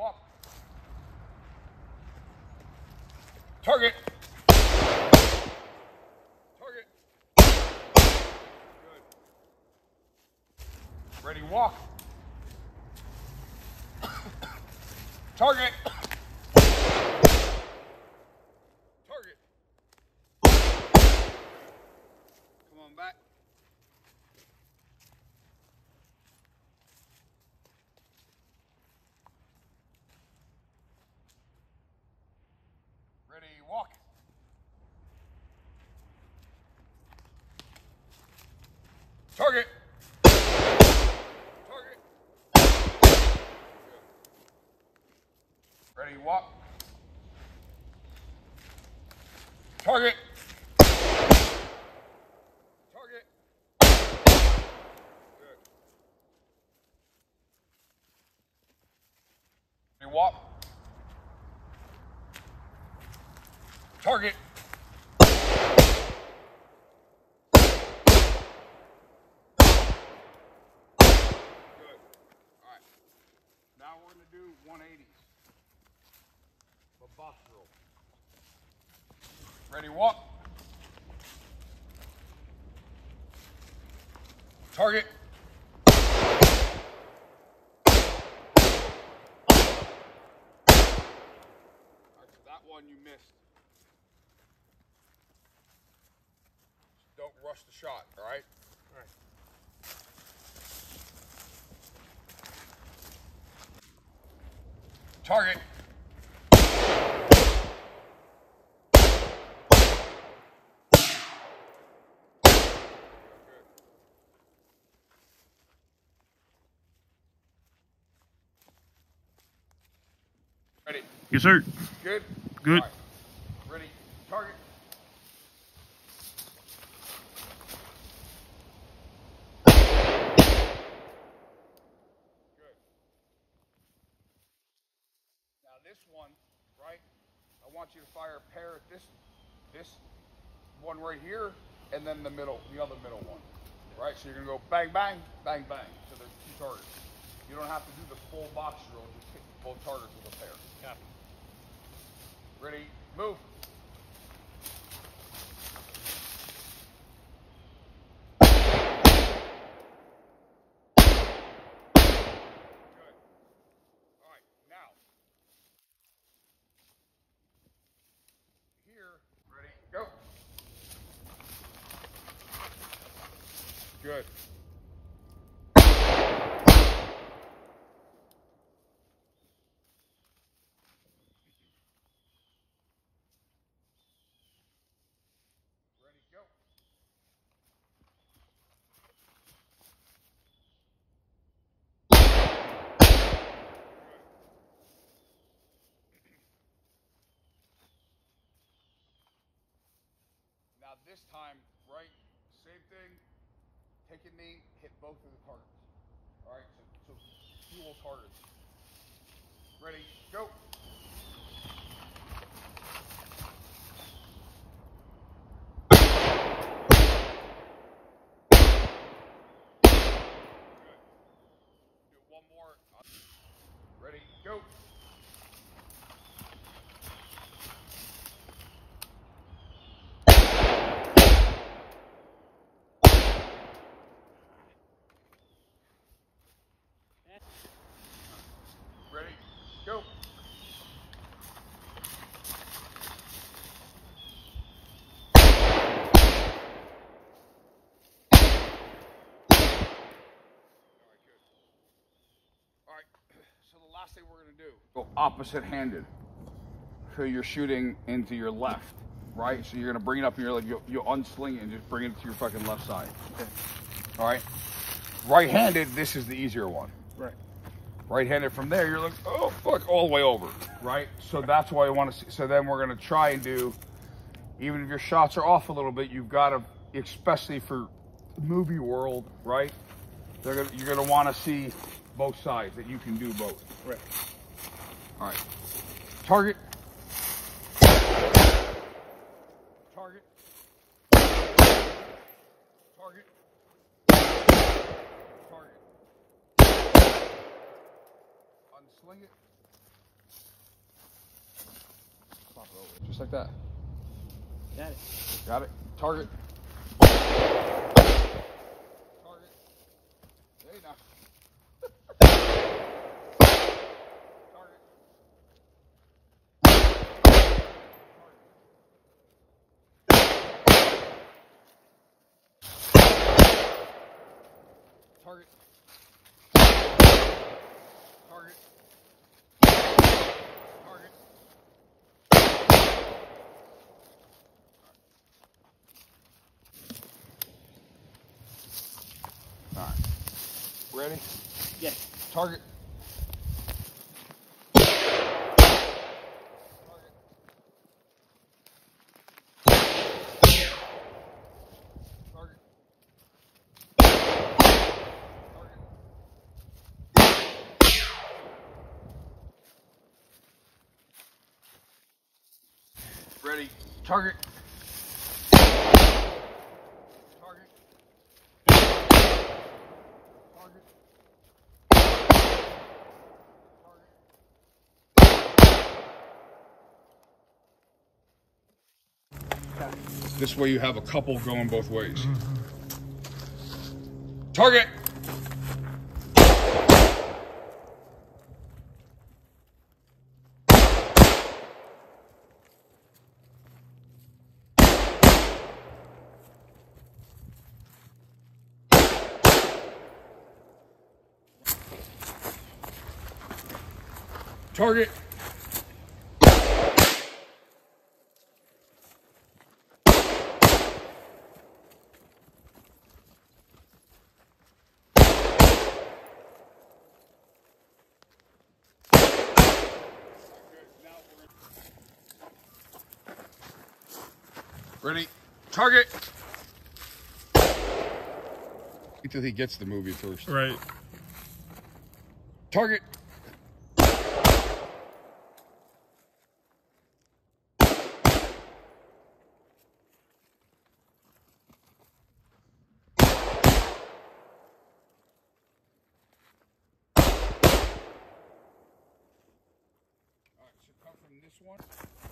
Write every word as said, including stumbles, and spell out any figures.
walk. Target. Target. Good. Ready, walk. Target. Target. Come on back. Ready, walk. Target. Target. Good. Ready, walk. Target. Target. Good. Ready, walk. Target. Good. All right. Now we're going to do one eighties. A box roll. Ready, walk. Target. All right, so that one you missed. Don't rush the shot, all right? All right. Target. Good. Ready? Yes, sir. Good? Good. All right. Ready? Target. Good. Now this one, right? I want you to fire a pair at this, this one right here, and then the middle, the other middle one. Right? So you're gonna go bang, bang, bang, bang. So there's two targets. You don't have to do the full box drill, just hit both targets with a pair. Copy. Ready, move. Good. All right, now. Here, ready, go. Good. Ready, go. Good. Now this time, right, same thing. Take a knee, hit both of the targets. All right, so, so dual targets. Ready, go. Good. Do one more. Ready, go. Ready, go. All right, so the last thing we're gonna do, go opposite handed. So you're shooting into your left, right? So you're gonna bring it up and you're like, you'll, you'll unsling it and just bring it to your fucking left side. Okay. All right. Right-handed, this is the easier one. Right. Right-handed from there, you're like, oh, fuck, all the way over, right? So that's why I want to see. So then we're going to try and do, even if your shots are off a little bit, you've got to, especially for movie world, right? They're gonna, you're going to want to see both sides, that you can do both. Right. All right. Target. Target. Target. Target. Unsling it. Pop it over. Just like that. Got it. Got it. Target. Target. There you go. Target. Target. Target. All right. Ready? Yes. Target. Ready. Target. Target. Target. Target. This way you have a couple going both ways. Target. Target. Ready? Target. Until he gets the movie first. Right. Target. All right, so come from this one.